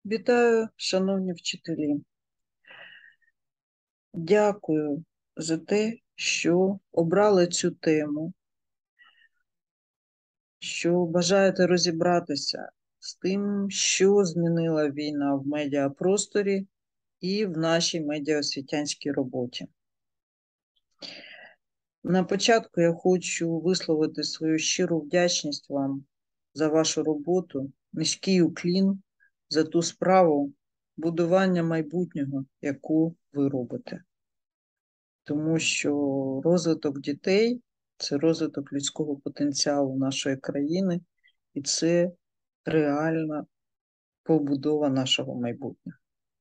Вітаю, шановні вчителі. Дякую за те, що обрали цю тему, що бажаєте розібратися з тим, що змінила війна в медіапросторі і в нашій медіаосвітянській роботі. На початку я хочу висловити свою щиру вдячність вам за вашу роботу, низький уклін за ту справу будування майбутнього, яку ви робите. Тому що розвиток дітей – це розвиток людського потенціалу нашої країни, і це реальна побудова нашого майбутнього.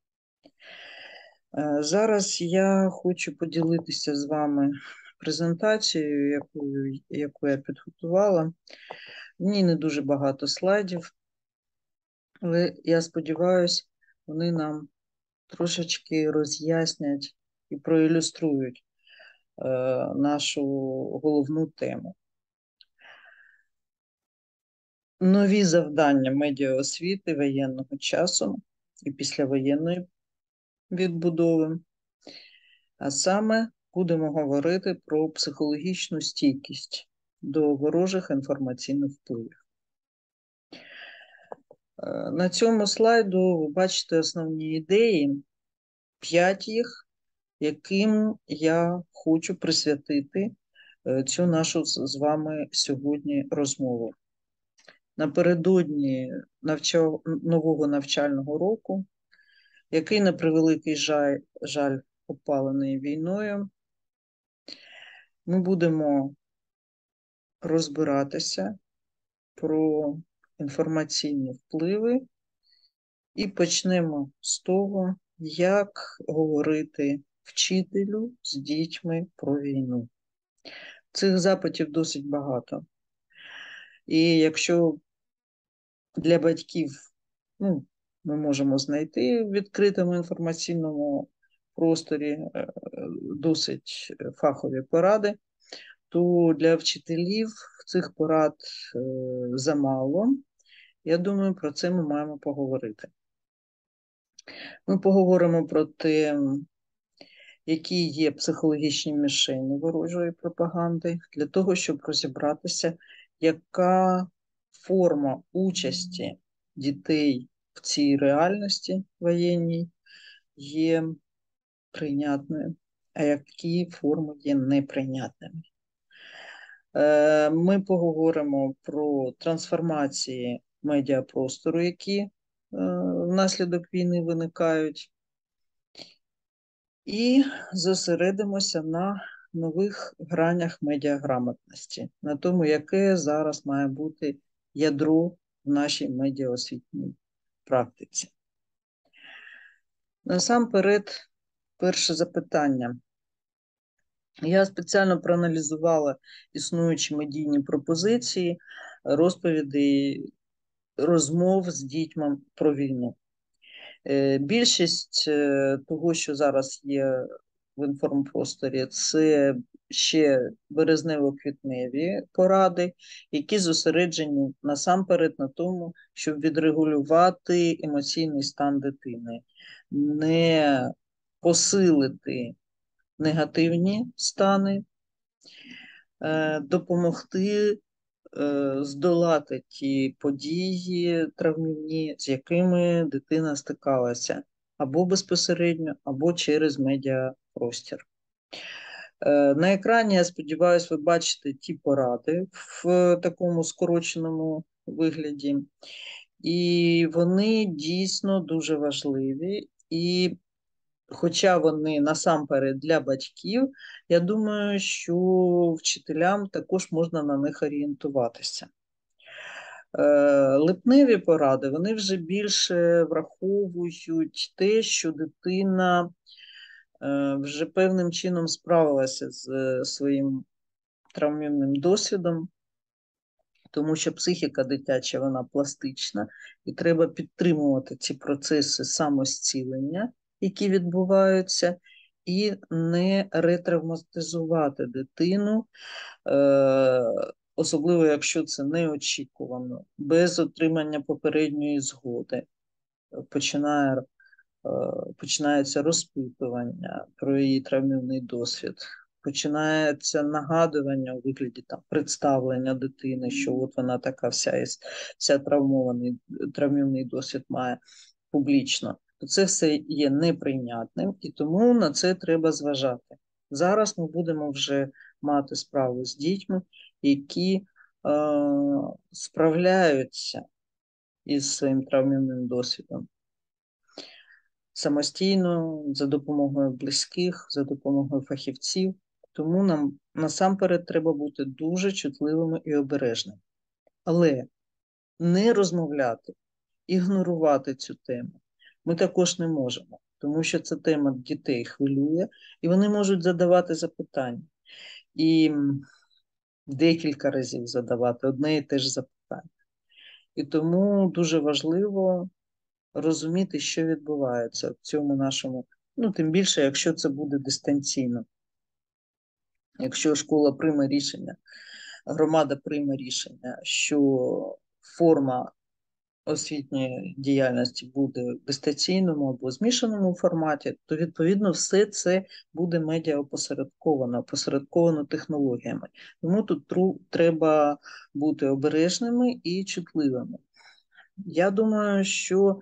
Зараз я хочу поділитися з вами презентацією, яку я підготувала. В ній не дуже багато слайдів, але я сподіваюся, вони нам трошечки роз'яснять і проілюструють нашу головну тему. Нові завдання медіаосвіти воєнного часу і післявоєнної відбудови. А саме будемо говорити про психологічну стійкість до ворожих інформаційних впливів. На цьому слайду ви бачите основні ідеї, 5 їх, яким я хочу присвятити цю нашу з вами сьогодні розмову. Напередодні нового навчального року, який, на превеликий жаль, опалений війною, ми будемо розбиратися про інформаційні впливи і почнемо з того, як говорити вчителю з дітьми про війну. Цих запитів досить багато. І якщо для батьків ми можемо знайти в відкритому інформаційному просторі досить фахові поради, то для вчителів цих порад замало. Я думаю, про це ми маємо поговорити. Ми поговоримо про те, які є психологічні мішені ворожої пропаганди, для того, щоб розібратися, яка форма участі дітей в цій реальності воєнній є прийнятною, а які форми є неприйнятними. Ми поговоримо про трансформації медіапростору, які внаслідок війни виникають, і зосередимося на нових гранях медіаграмотності, на тому, яке зараз має бути ядро в нашій медіаосвітній практиці. Насамперед, перше запитання. Я спеціально проаналізувала існуючі медійні пропозиції, розповіді, розмов з дітьми про війну. Більшість того, що зараз є в інформпросторі, це ще березнево-квітневі поради, які зосереджені насамперед на тому, щоб відрегулювати емоційний стан дитини, не посилити негативні стани, допомогти здолати ті події травмівні, з якими дитина стикалася або безпосередньо, або через медіапростір. На екрані, я сподіваюся, ви бачите ті поради в такому скороченому вигляді, і вони дійсно дуже важливі, і хоча вони насамперед для батьків, я думаю, що вчителям також можна на них орієнтуватися. Липневі поради, вони вже більше враховують те, що дитина вже певним чином справилася з своїм травмівним досвідом, тому що психіка дитяча, вона пластична, і треба підтримувати ці процеси самозцілення, які відбуваються, і не ретравматизувати дитину, особливо якщо це неочікувано, без отримання попередньої згоди. починає, починається розпитування про її травмівний досвід, починається нагадування у вигляді там, представлення дитини, що от вона така вся травмівний досвід має публічно, то це все є неприйнятним, і тому на це треба зважати. Зараз ми будемо вже мати справу з дітьми, які справляються із своїм травмівним досвідом самостійно, за допомогою близьких, за допомогою фахівців. Тому нам насамперед треба бути дуже чутливими і обережними. Але не розмовляти, ігнорувати цю тему ми також не можемо, тому що ця тема дітей хвилює, і вони можуть задавати запитання. І декілька разів задавати одне і те ж запитання. І тому дуже важливо розуміти, що відбувається в цьому нашому, ну, тим більше, якщо це буде дистанційно. Якщо школа прийме рішення, громада прийме рішення, що форма освітньої діяльності буде в дистанційному або змішаному форматі, то, відповідно, все це буде опосередковано технологіями. Тому тут треба бути обережними і чутливими. Я думаю, що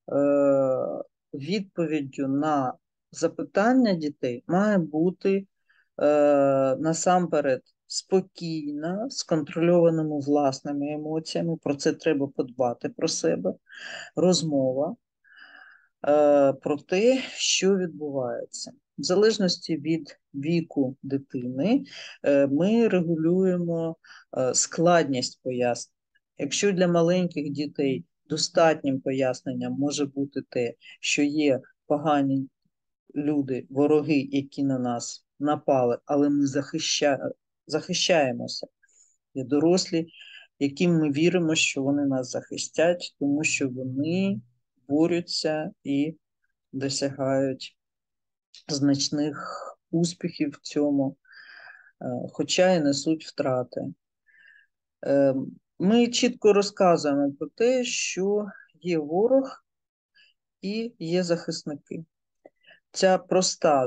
відповіддю на запитання дітей має бути насамперед спокійна, з контрольованими власними емоціями, про це треба подбати про себе, розмова про те, що відбувається. В залежності від віку дитини ми регулюємо складність пояснень. Якщо для маленьких дітей достатнім поясненням може бути те, що є погані люди, вороги, які на нас напали, але ми захищаємося. Є дорослі, яким ми віримо, що вони нас захистять, тому що вони борються і досягають значних успіхів в цьому, хоча і несуть втрати. Ми чітко розказуємо про те, що є ворог і є захисники. Ця проста,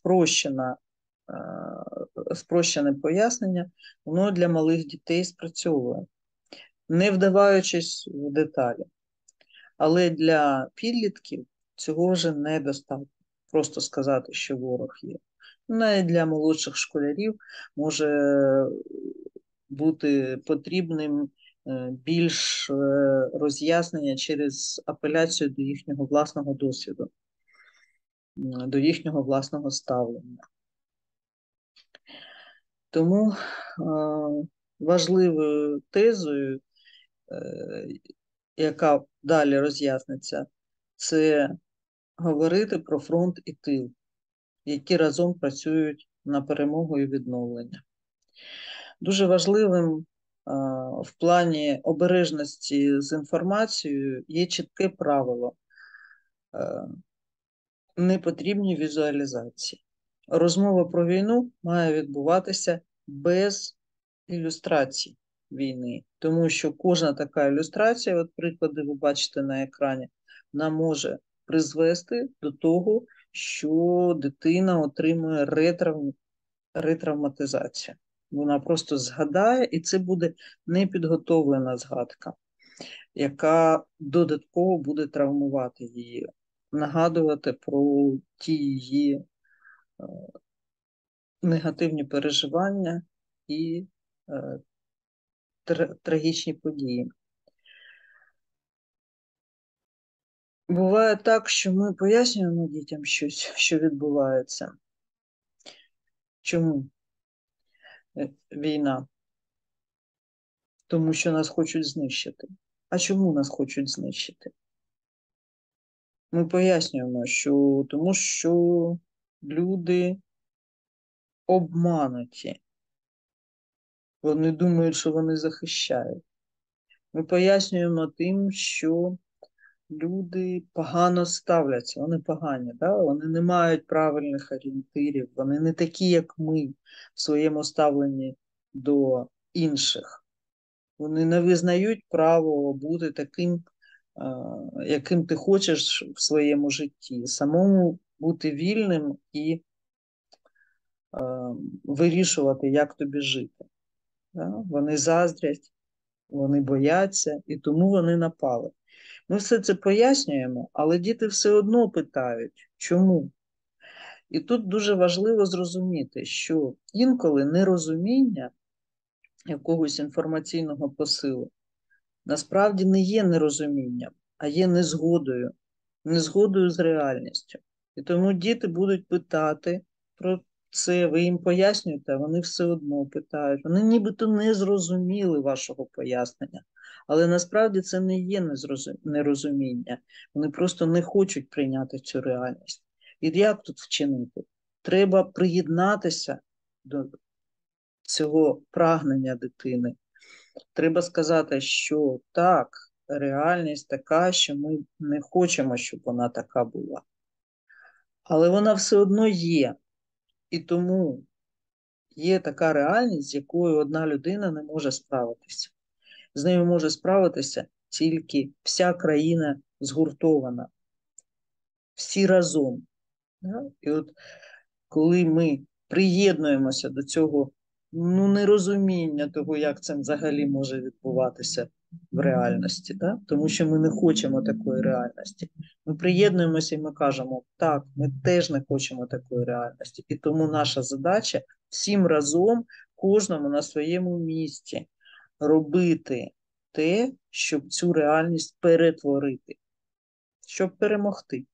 спрощене пояснення, воно для малих дітей спрацьовує, не вдаваючись в деталі. Але для підлітків цього вже недостатньо. Просто сказати, що ворог є. Навіть для молодших школярів може бути потрібним більш роз'яснення через апеляцію до їхнього власного досвіду, до їхнього власного ставлення. Тому важливою тезою, яка далі роз'ясниться, це говорити про фронт і тил, які разом працюють на перемогу і відновлення. Дуже важливим в плані обережності з інформацією є чітке правило непотрібні візуалізації. Розмова про війну має відбуватися без ілюстрацій війни, тому що кожна така ілюстрація, от приклади ви бачите на екрані, вона може призвести до того, що дитина отримує ретравматизацію. Вона просто згадає, і це буде непідготовлена згадка, яка додатково буде травмувати її, нагадувати про ті її негативні переживання і трагічні події. Буває так, що ми пояснюємо дітям щось, що відбувається. Чому війна? Тому що нас хочуть знищити. А чому нас хочуть знищити? Ми пояснюємо, що тому що люди обмануті. Вони думають, що вони захищають. Ми пояснюємо тим, що люди погано ставляться, вони погані, да? Вони не мають правильних орієнтирів, вони не такі, як ми в своєму ставленні до інших. Вони не визнають право бути таким, яким ти хочеш в своєму житті, самому бути вільним і вирішувати, як тобі жити. Вони заздрять, вони бояться, і тому вони напали. Ми все це пояснюємо, але діти все одно питають, чому? І тут дуже важливо зрозуміти, що інколи нерозуміння якогось інформаційного посилу насправді не є нерозумінням, а є незгодою з реальністю. І тому діти будуть питати про це, ви їм пояснюєте, а вони все одно питають. Вони нібито не зрозуміли вашого пояснення, але насправді це не є нерозуміння. Вони просто не хочуть прийняти цю реальність. І як тут вчинити? Треба приєднатися до цього прагнення дитини. Треба сказати, що так, реальність така, що ми не хочемо, щоб вона така була. Але вона все одно є. І тому є така реальність, з якою одна людина не може справитися. З нею може справитися тільки вся країна згуртована. Всі разом. І от коли ми приєднуємося до цього нерозуміння того, як це взагалі може відбуватися в реальності, тому що ми не хочемо такої реальності. Ми приєднуємося і ми кажемо, так, ми теж не хочемо такої реальності. І тому наша задача всім разом, кожному на своєму місці, робити те, щоб цю реальність перетворити, щоб перемогти.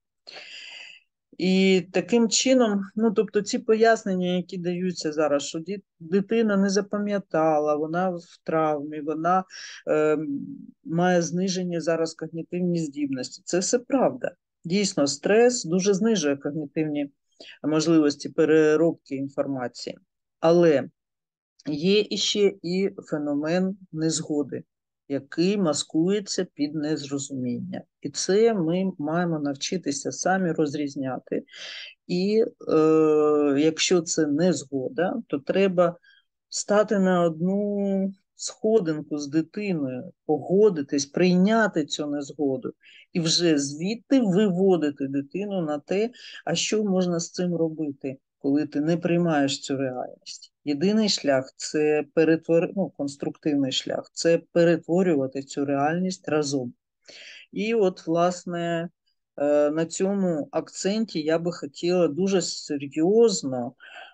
І таким чином, тобто ці пояснення, які даються зараз, що дитина не запам'ятала, вона в травмі, вона має знижені зараз когнітивні здібності. Це все правда. Дійсно, стрес дуже знижує когнітивні можливості переробки інформації. Але є іще і феномен незгоди, який маскується під незрозуміння. І це ми маємо навчитися самі розрізняти. І якщо це незгода, то треба стати на одну сходинку з дитиною, погодитись, прийняти цю незгоду і вже звідти виводити дитину на те, а що можна з цим робити, коли ти не приймаєш цю реальність. Єдиний шлях – це конструктивний шлях – це перетворювати цю реальність разом. І от, власне, на цьому акценті я би хотіла дуже серйозно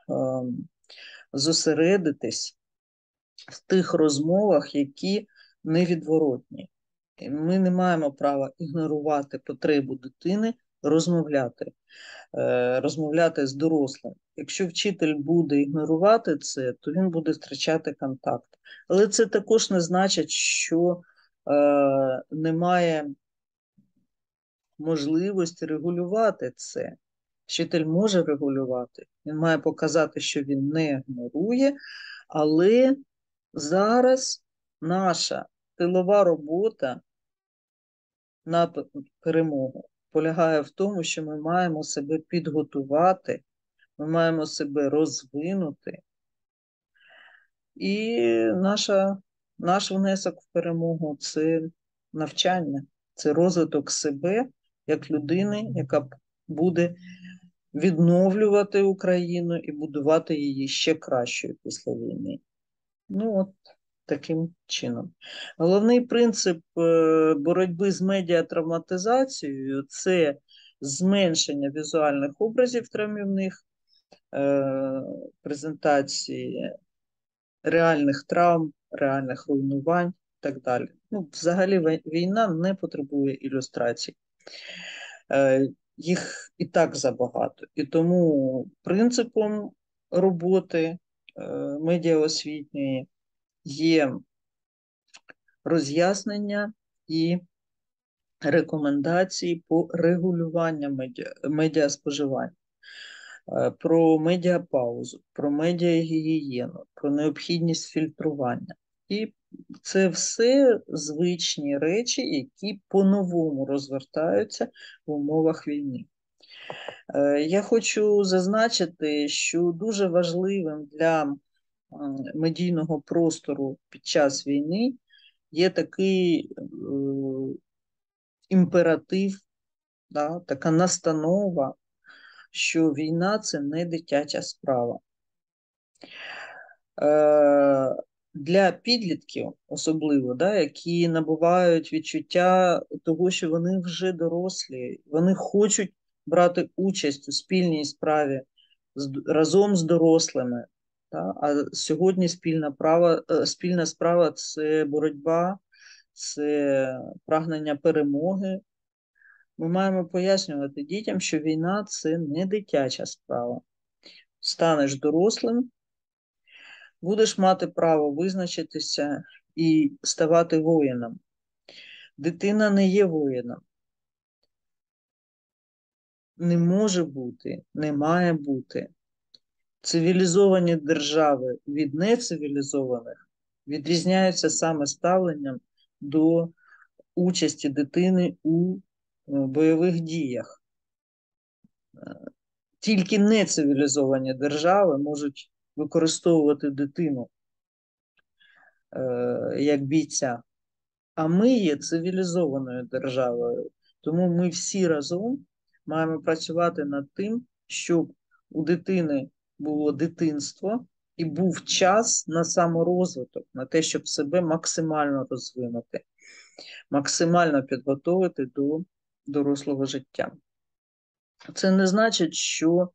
зосередитись в тих розмовах, які невідворотні. Ми не маємо права ігнорувати потребу дитини розмовляти з дорослим. Якщо вчитель буде ігнорувати це, то він буде втрачати контакт. Але це також не значить, що немає можливості регулювати це. Вчитель може регулювати, він має показати, що він не ігнорує, але зараз наша тилова робота на перемогу полягає в тому, що ми маємо себе підготувати, ми маємо себе розвинути. І наш внесок в перемогу – це навчання, це розвиток себе як людини, яка буде відновлювати Україну і будувати її ще кращою після війни. От таким чином. Головний принцип боротьби з медіатравматизацією – це зменшення візуальних образів травмівних, презентації реальних травм, реальних руйнувань і так далі. Взагалі війна не потребує ілюстрацій. Їх і так забагато. І тому принципом роботи медіаосвітньої є роз'яснення і рекомендації по регулюванню медіаспоживання, про медіапаузу, про медіагігієну, про необхідність фільтрування. І це все звичні речі, які по-новому розвертаються в умовах війни. Я хочу зазначити, що дуже важливим для медійного простору під час війни є такий імператив, да, така настанова, що війна – це не дитяча справа. Для підлітків, особливо, да, які набувають відчуття того, що вони вже дорослі, вони хочуть брати участь у спільній справі разом з дорослими. Да? А сьогодні спільна справа – це боротьба, це прагнення перемоги. Ми маємо пояснювати дітям, що війна – це не дитяча справа. Станеш дорослим, будеш мати право визначитися і ставати воїном. Дитина не є воїном. Не може бути, не має бути. Цивілізовані держави від нецивілізованих відрізняються саме ставленням до участі дитини у бойових діях. Тільки нецивілізовані держави можуть використовувати дитину як бійця. А ми є цивілізованою державою, тому ми всі разом маємо працювати над тим, щоб у дитини було дитинство і був час на саморозвиток, на те, щоб себе максимально розвинути, максимально підготовити до дорослого життя. Це не значить, що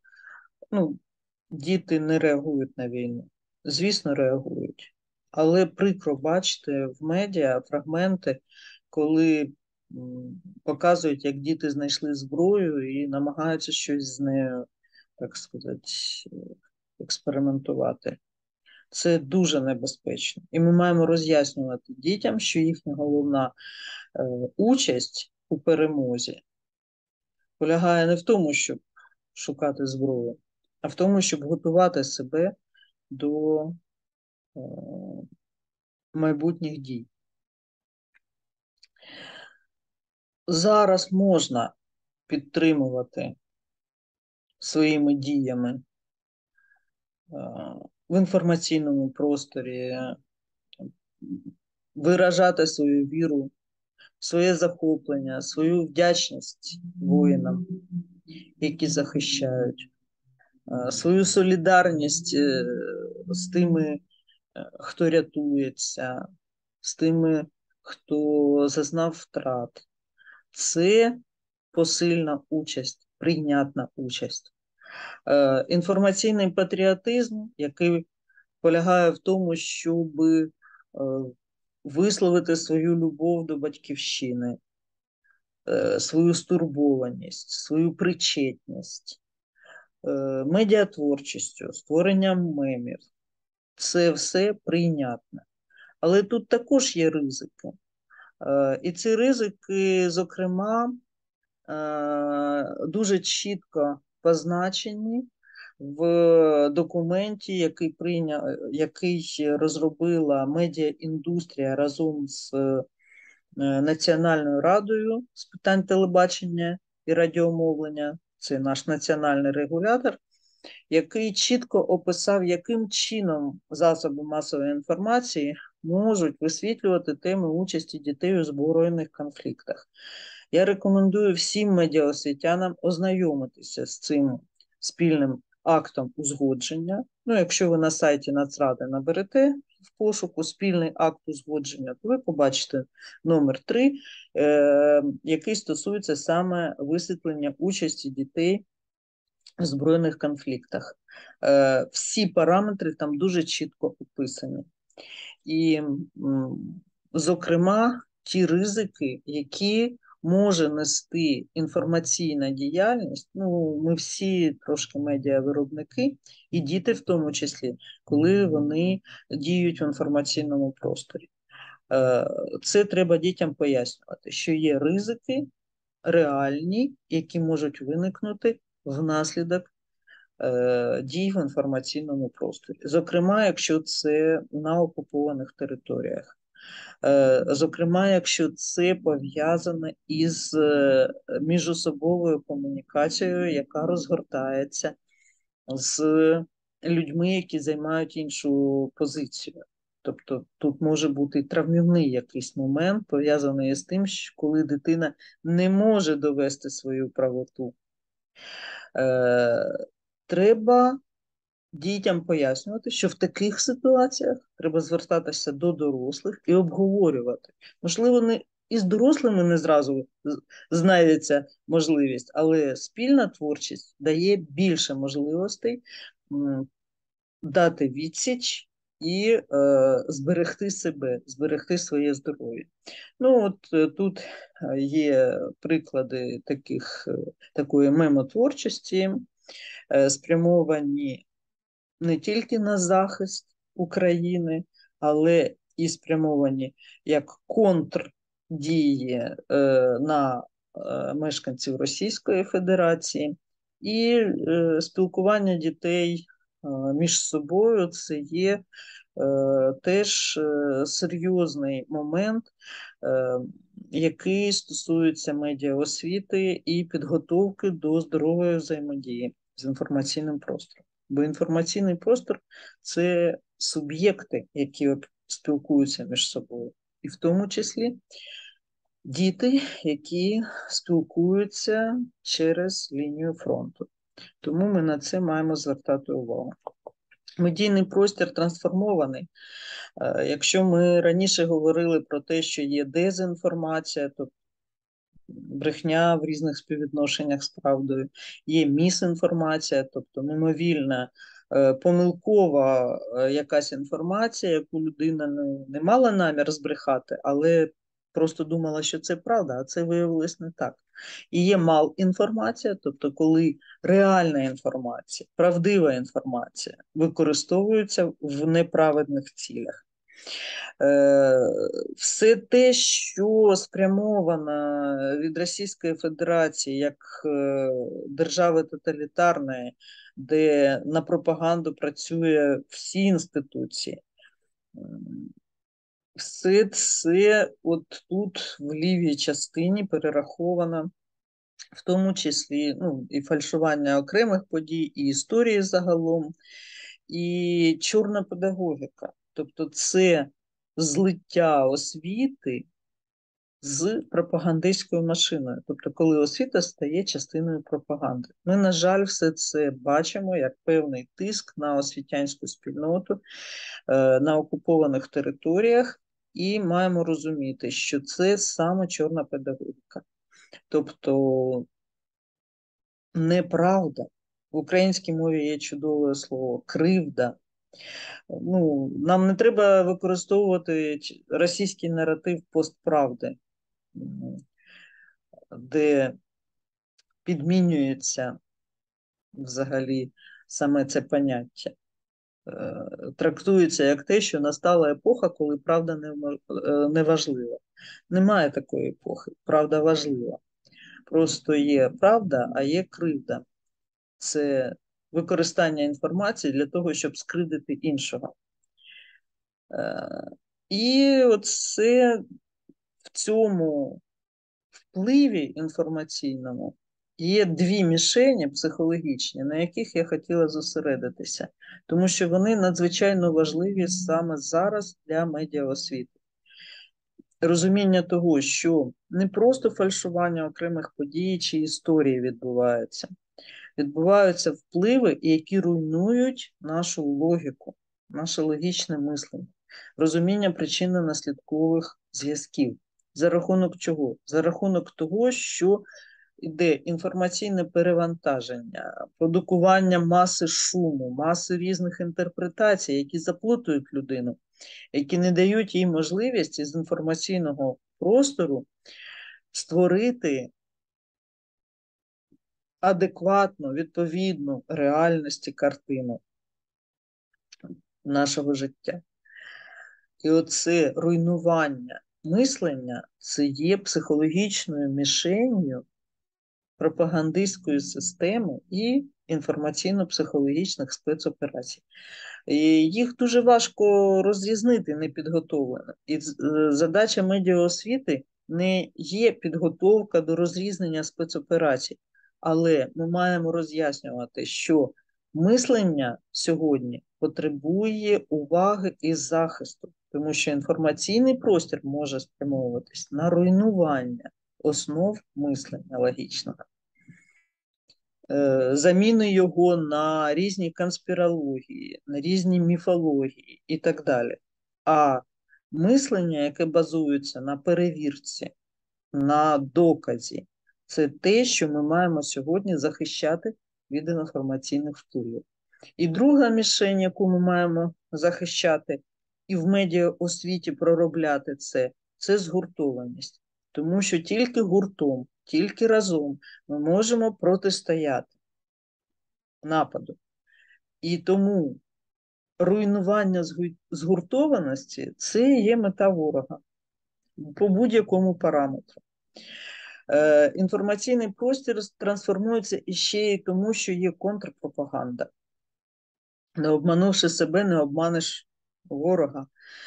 діти не реагують на війну. Звісно, реагують. Але прикро бачити в медіа фрагменти, коли показують, як діти знайшли зброю і намагаються щось з нею, так сказати, експериментувати. Це дуже небезпечно. І ми маємо роз'яснювати дітям, що їхня головна участь у перемозі полягає не в тому, щоб шукати зброю, а в тому, щоб готувати себе до майбутніх дій. Зараз можна підтримувати своїми діями в інформаційному просторі, виражати свою віру, своє захоплення, свою вдячність воїнам, які захищають, свою солідарність з тими, хто рятується, з тими, хто зазнав втрат. Це посильна участь, прийнятна участь. Інформаційний патріотизм, який полягає в тому, щоб висловити свою любов до батьківщини, свою стурбованість, свою причетність, медіатворчістю, створенням мемів. Це все прийнятне. Але тут також є ризики. І ці ризики, зокрема, дуже чітко позначені в документі, який розробила медіаіндустрія разом з Національною радою з питань телебачення і радіомовлення. Це наш національний регулятор, який чітко описав, яким чином засоби масової інформації можуть висвітлювати теми участі дітей у збройних конфліктах. Я рекомендую всім медіаосвітянам ознайомитися з цим спільним актом узгодження. Якщо ви на сайті Нацради наберете в пошуку спільний акт узгодження, то ви побачите номер 3, який стосується саме висвітлення участі дітей в збройних конфліктах. Всі параметри там дуже чітко описані. І, зокрема, ті ризики, які може нести інформаційна діяльність, ми всі трошки медіавиробники, і діти в тому числі, коли вони діють в інформаційному просторі. Це треба дітям пояснювати, що є ризики реальні, які можуть виникнути внаслідок дій в інформаційному просторі. Зокрема, якщо це на окупованих територіях. Зокрема, якщо це пов'язано із міжособовою комунікацією, яка розгортається з людьми, які займають іншу позицію. Тобто тут може бути травмівний якийсь момент, пов'язаний з тим, що коли дитина не може довести свою правоту. Треба дітям пояснювати, що в таких ситуаціях треба звертатися до дорослих і обговорювати. Можливо, не і з дорослими не зразу знайдеться можливість, але спільна творчість дає більше можливостей дати відсіч і зберегти себе, зберегти своє здоров'я. Ну, от тут є приклади такої мемотворчості, спрямовані не тільки на захист України, але і спрямовані як контрдії на мешканців Російської Федерації, і спілкування дітей між собою це є теж серйозний момент, який стосується медіаосвіти і підготовки до здорової взаємодії з інформаційним простором. Бо інформаційний простор – це суб'єкти, які спілкуються між собою. І в тому числі діти, які спілкуються через лінію фронту. Тому ми на це маємо звертати увагу. Медійний простір трансформований. Якщо ми раніше говорили про те, що є дезінформація, тобто брехня в різних співвідношеннях з правдою, є місінформація, тобто мимовільна, помилкова якась інформація, яку людина не мала намір збрехати, але просто думала, що це правда, а це виявилось не так. І є малінформація, тобто коли реальна інформація, правдива інформація використовується в неправедних цілях. Все те, що спрямовано від Російської Федерації як держави тоталітарної, де на пропаганду працює всі інституції, все це от тут в лівій частині перераховано, в тому числі і фальшування окремих подій, і історії загалом, і чорна педагогіка. Тобто це злиття освіти з пропагандистською машиною. Тобто, коли освіта стає частиною пропаганди. Ми, на жаль, все це бачимо як певний тиск на освітянську спільноту на окупованих територіях, і маємо розуміти, що це саме чорна педагогіка. Тобто неправда. В українській мові є чудове слово кривда. Нам не треба використовувати російський наратив постправди, де підмінюється взагалі саме це поняття. Трактується як те, що настала епоха, коли правда не важлива. Немає такої епохи, правда важлива. Просто є правда, а є кривда. Це використання інформації для того, щоб скривдити іншого. І оце в цьому впливі інформаційному є дві мішені психологічні, на яких я хотіла зосередитися, тому що вони надзвичайно важливі саме зараз для медіаосвіти. Розуміння того, що не просто фальшування окремих подій чи історії відбуваються впливи, які руйнують нашу логіку, наше логічне мислення, розуміння причинно-наслідкових зв'язків. За рахунок чого? За рахунок того, що йде інформаційне перевантаження, продукування маси шуму, маси різних інтерпретацій, які заплутують людину, які не дають їй можливість із інформаційного простору створити адекватну, відповідну реальності картину нашого життя. І оце руйнування мислення, це є психологічною мішенью пропагандистської системи і інформаційно-психологічних спецоперацій. І їх дуже важко розрізнити непідготовлено. І задача медіаосвіти не є підготовка до розрізнення спецоперацій, але ми маємо роз'яснювати, що Мислення сьогодні потребує уваги і захисту, тому що інформаційний простір може спрямовуватись на руйнування основ мислення логічного, заміни його на різні конспірології, на різні міфології і так далі. А мислення, яке базується на перевірці, на доказі, це те, що ми маємо сьогодні захищати від інформаційних впливів. І друга мішень, яку ми маємо захищати і в медіаосвіті проробляти це згуртованість. Тому що тільки гуртом, тільки разом ми можемо протистояти нападу. І тому руйнування згуртованості – це є мета ворога по будь-якому параметру. Інформаційний простір трансформується іще й тому, що є контрпропаганда. Не обманувши себе, не обманеш ворога.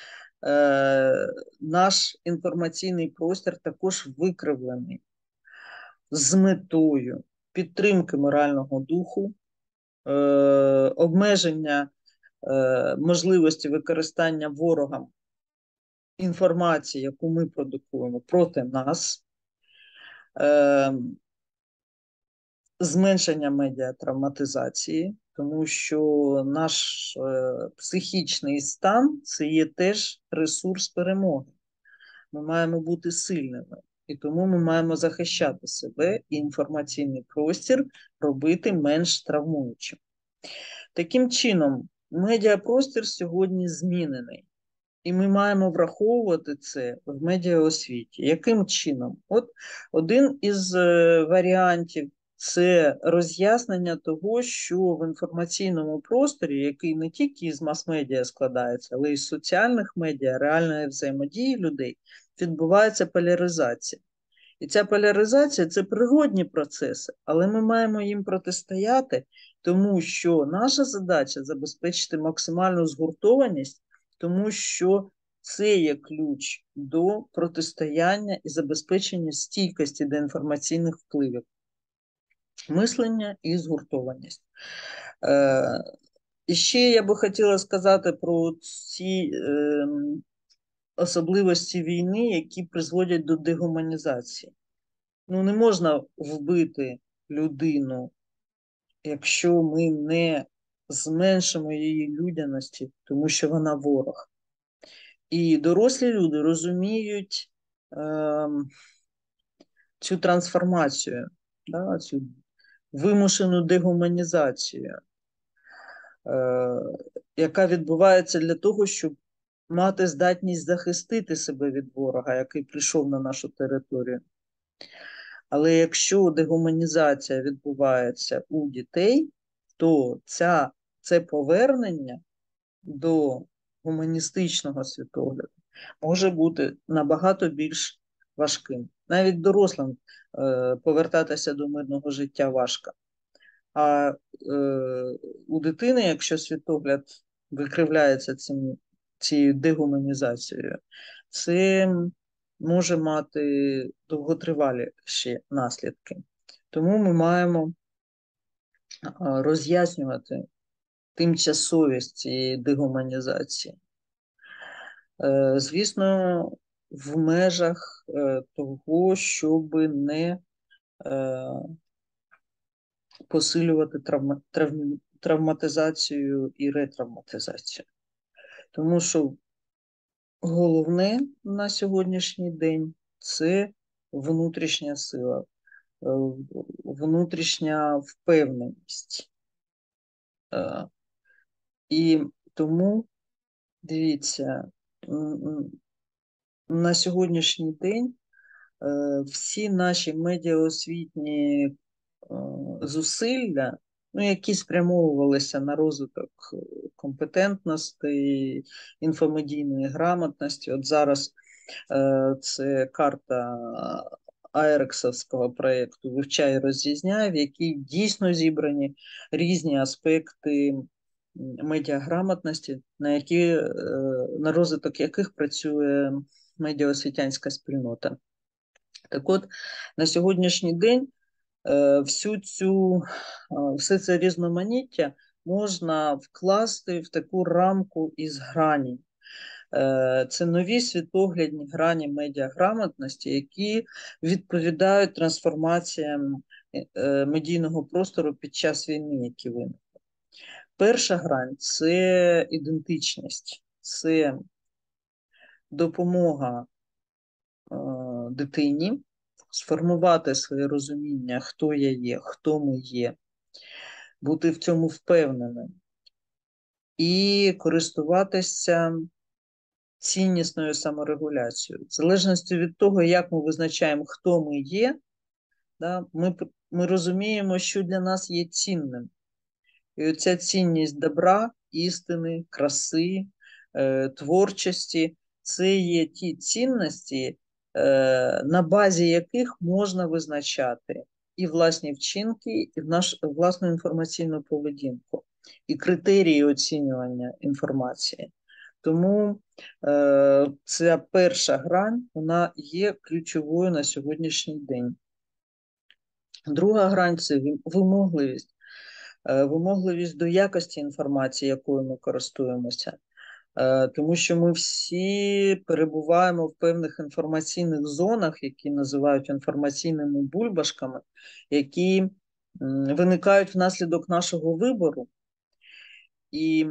Наш інформаційний простір також викривлений з метою підтримки морального духу, обмеження можливості використання ворогам інформації, яку ми продукуємо проти нас, зменшення медіатравматизації, тому що наш психічний стан – це є теж ресурс перемоги. Ми маємо бути сильними, і тому ми маємо захищати себе і інформаційний простір робити менш травмуючим. Таким чином, медіапростір сьогодні змінений. І ми маємо враховувати це в медіаосвіті. Яким чином? От один із варіантів – це роз'яснення того, що в інформаційному просторі, який не тільки з мас-медіа складається, але й з соціальних медіа, реальної взаємодії людей, відбувається поляризація. І ця поляризація – це природні процеси, але ми маємо їм протистояти, тому що наша задача – забезпечити максимальну згуртованість, тому що це є ключ до протистояння і забезпечення стійкості до інформаційних впливів. Мислення і згуртованість. І ще я би хотіла сказати про ці особливості війни, які призводять до дегуманізації. Ну, не можна вбити людину, якщо ми не зменшимо її людяності, тому що вона ворог. І дорослі люди розуміють цю трансформацію, да, цю вимушену дегуманізацію, яка відбувається для того, щоб мати здатність захистити себе від ворога, який прийшов на нашу територію. Але якщо дегуманізація відбувається у дітей, то це повернення до гуманістичного світогляду може бути набагато більш важким. Навіть дорослим повертатися до мирного життя важко. А у дитини, якщо світогляд викривляється цією дегуманізацією, це може мати довготриваліші наслідки. Тому ми маємо роз'яснювати тимчасовість цієї дегуманізації. Звісно, в межах того, щоб не посилювати травматизацію і ретравматизацію. Тому що головне на сьогоднішній день – це внутрішня сила, внутрішня впевненість. І тому, дивіться, на сьогоднішній день всі наші медіаосвітні зусилля, які спрямовувалися на розвиток компетентності, інфомедійної грамотності. От зараз це карта аерексовського проєкту «Вивчай і розрізняй», в якій дійсно зібрані різні аспекти медіаграмотності, на розвиток яких працює медіаосвітянська спільнота. Так от, на сьогоднішній день все це різноманіття можна вкласти в таку рамку із грані. Це нові світоглядні грані медіаграмотності, які відповідають трансформаціям медійного простору під час війни, які виникли. Перша грань – це ідентичність, це допомога дитині сформувати своє розуміння, хто я є, хто ми є, бути в цьому впевненим і користуватися ціннісною саморегуляцією. В залежності від того, як ми визначаємо, хто ми є, да, ми розуміємо, що для нас є цінним. І оця цінність добра, істини, краси, творчості – це є ті цінності, на базі яких можна визначати і власні вчинки, і власну інформаційну поведінку, і критерії оцінювання інформації. Тому ця перша грань, вона є ключовою на сьогоднішній день. Друга грань – це вимогливість. Вимогливість до якості інформації, якою ми користуємося. Тому що ми всі перебуваємо в певних інформаційних зонах, які називають інформаційними бульбашками, які виникають внаслідок нашого вибору. І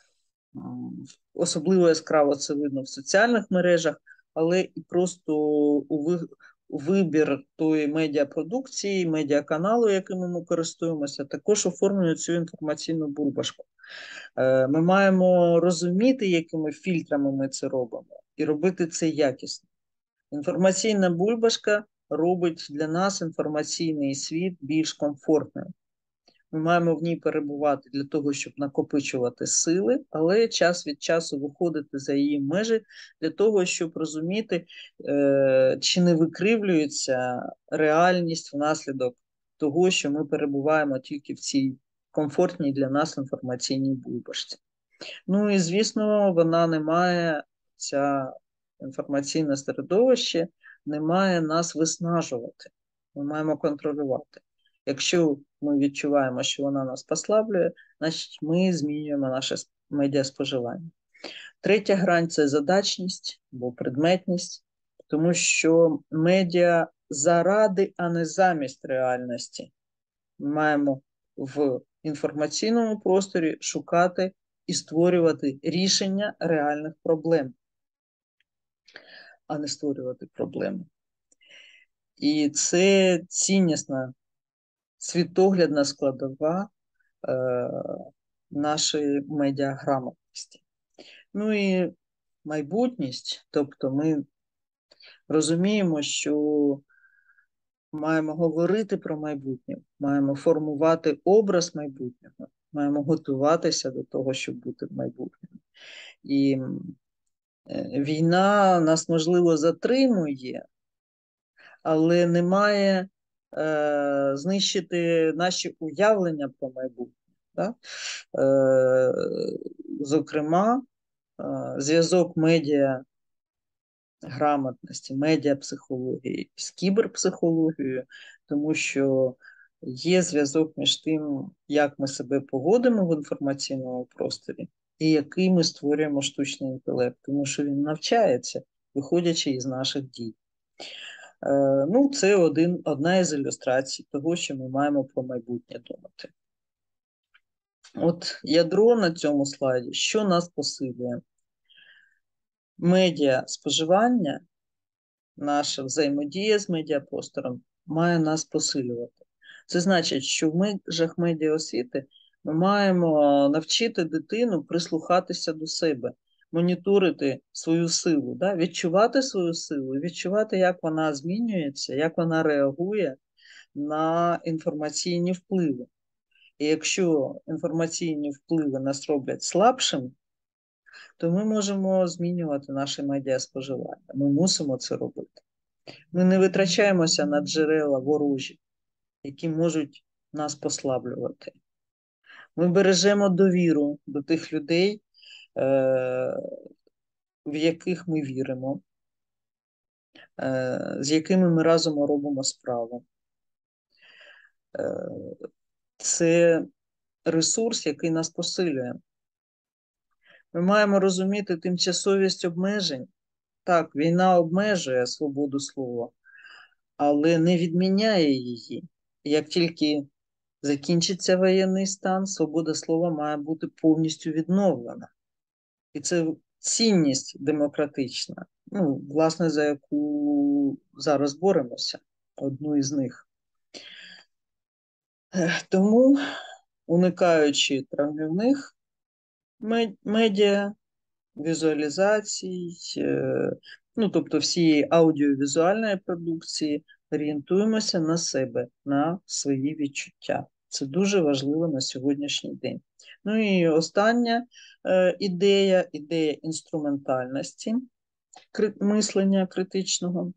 особливо яскраво це видно в соціальних мережах, але і просто у вибір тої медіапродукції, медіаканалу, якими ми користуємося, також оформлює цю інформаційну бульбашку. Ми маємо розуміти, якими фільтрами ми це робимо, і робити це якісно. Інформаційна бульбашка робить для нас інформаційний світ більш комфортним. Ми маємо в ній перебувати для того, щоб накопичувати сили, але час від часу виходити за її межі для того, щоб розуміти, чи не викривлюється реальність внаслідок того, що ми перебуваємо тільки в цій комфортній для нас інформаційній бульбашці. Ну і, звісно, вона не має, ця інформаційне середовище, не має нас виснажувати. Ми маємо контролювати. Якщо ми відчуваємо, що вона нас послаблює, значить ми змінюємо наше медіаспоживання. Третя грань – це задачність або предметність, тому що медіа заради, а не замість реальності. Ми маємо в інформаційному просторі шукати і створювати рішення реальних проблем, а не створювати проблеми. І це ціннісна, світоглядна складова нашої медіаграмотності. Ну і майбутність, тобто ми розуміємо, що маємо говорити про майбутнє, маємо формувати образ майбутнього, маємо готуватися до того, щоб бути в майбутньому. І війна нас, можливо, затримує, але не має знищити наші уявлення про майбутнє. Да? Зокрема, зв'язок медіаграмотності, медіапсихології з кіберпсихологією, тому що є зв'язок між тим, як ми себе поводимо в інформаційному просторі, і який ми створюємо штучний інтелект, тому що він навчається, виходячи із наших дій. Ну, це одна із ілюстрацій того, що ми маємо про майбутнє думати. От ядро на цьому слайді, що нас посилює? Медіа споживання, наша взаємодія з медіапростором має нас посилювати. Це значить, що в межах медіаосвіти ми маємо навчити дитину прислухатися до себе, моніторити свою силу, да? Відчувати свою силу, відчувати, як вона змінюється, як вона реагує на інформаційні впливи. І якщо інформаційні впливи нас роблять слабшим, то ми можемо змінювати наше медіаспоживання. Ми мусимо це робити. Ми не витрачаємося на джерела ворожі, які можуть нас послаблювати. Ми бережемо довіру до тих людей, в яких ми віримо, з якими ми разом робимо справу. Це ресурс, який нас посилює. Ми маємо розуміти тимчасовість обмежень. Так, війна обмежує свободу слова, але не відміняє її. Як тільки закінчиться воєнний стан, свобода слова має бути повністю відновлена. І це цінність демократична, ну, власне, за яку зараз боремося, одну із них. Тому, уникаючи травмівних медіа, візуалізацій, ну, тобто всієї аудіовізуальної продукції, орієнтуємося на себе, на свої відчуття. Це дуже важливо на сьогоднішній день. Ну і остання ідея інструментальності, мислення критичного,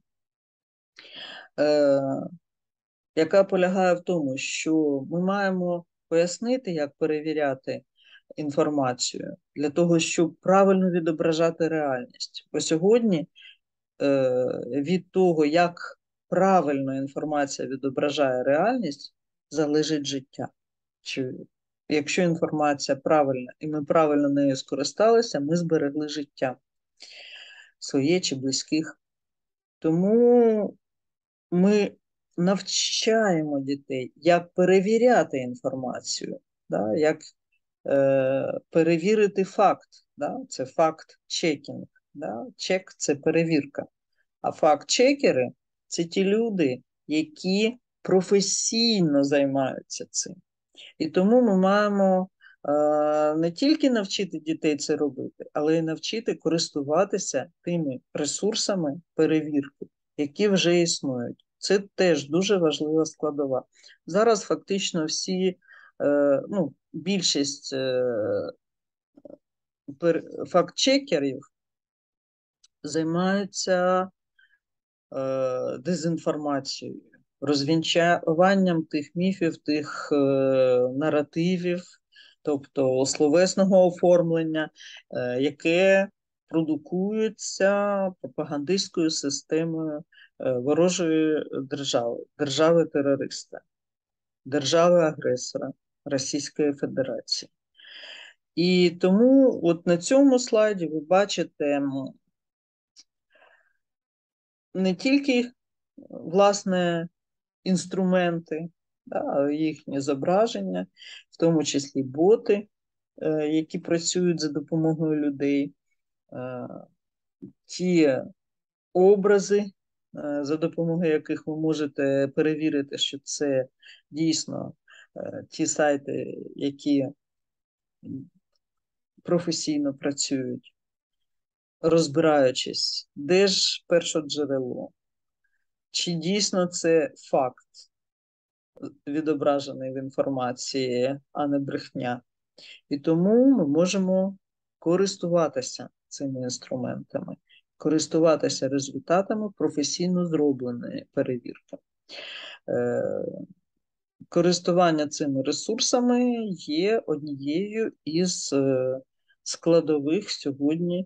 яка полягає в тому, що ми маємо пояснити, як перевіряти інформацію для того, щоб правильно відображати реальність. Бо сьогодні від того, як правильно інформація відображає реальність, залежить життя. Якщо інформація правильна і ми правильно нею скористалися, ми зберегли життя своє чи близьких. Тому ми навчаємо дітей, як перевіряти інформацію, да, як перевірити факт. Да, це факт-чекінг. Да, чек – це перевірка. А факт-чекери – це ті люди, які професійно займаються цим. І тому ми маємо не тільки навчити дітей це робити, але й навчити користуватися тими ресурсами перевірки, які вже існують. Це теж дуже важлива складова. Зараз фактично всі, ну, більшість факт-чекерів займаються дезінформацією, розвінчуванням тих міфів, тих наративів, тобто словесного оформлення, яке продукується пропагандистською системою ворожої держави, держави-терориста, держави-агресора Російської Федерації. І тому от на цьому слайді ви бачите не тільки, власне, інструменти, да, їхні зображення, в тому числі боти, які працюють за допомогою людей, ті образи, за допомогою яких ви можете перевірити, що це дійсно ті сайти, які професійно працюють, розбираючись, де ж першоджерело, чи дійсно це факт, відображений в інформації, а не брехня. І тому ми можемо користуватися цими інструментами, користуватися результатами професійно зробленої перевірки. Користування цими ресурсами є однією із складових сьогодні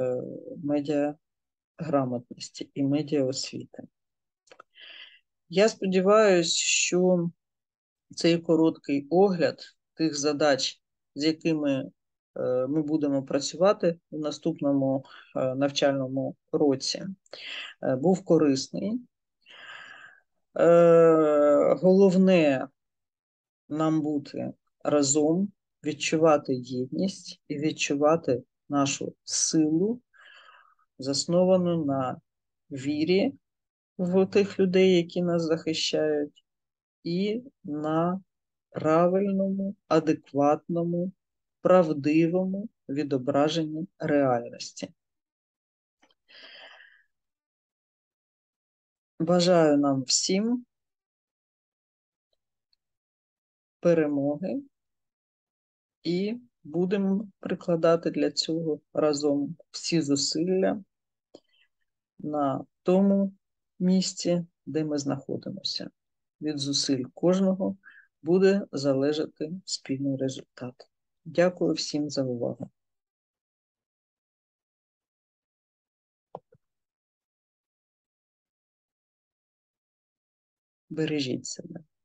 медіаграмотності і медіаосвіти. Я сподіваюся, що цей короткий огляд тих задач, з якими ми будемо працювати у наступному навчальному році, був корисний. Головне нам бути разом, відчувати єдність і відчувати нашу силу, засновану на вірі в тих людей, які нас захищають, і на правильному, адекватному, правдивому відображенні реальності. Бажаю нам всім перемоги і будемо прикладати для цього разом всі зусилля на тому місці, де ми знаходимося. Від зусиль кожного буде залежати спільний результат. Дякую всім за увагу. Бережіть себе.